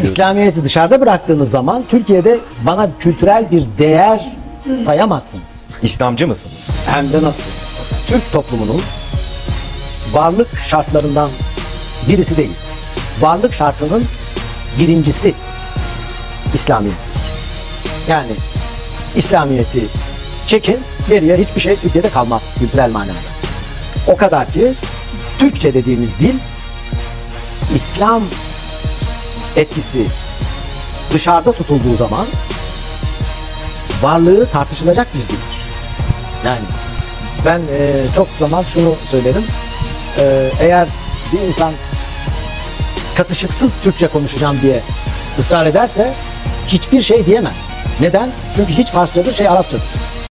İslamiyet'i dışarıda bıraktığınız zaman Türkiye'de bana kültürel bir değer sayamazsınız. İslamcı mısınız? Hem de nasıl? Türk toplumunun varlık şartlarından birisi değil. Varlık şartının birincisi İslamiyet'tir. Yani İslamiyet'i çekin, geriye hiçbir şey Türkiye'de kalmaz kültürel manada. O kadar ki Türkçe dediğimiz dil İslam etkisi dışarıda tutulduğu zaman varlığı tartışılacak bir dildir. Yani ben çok zaman şunu söylerim. Eğer bir insan katışıksız Türkçe konuşacağım diye ısrar ederse hiçbir şey diyemez. Neden? Çünkü hiç Farsçadır, Arapçadır.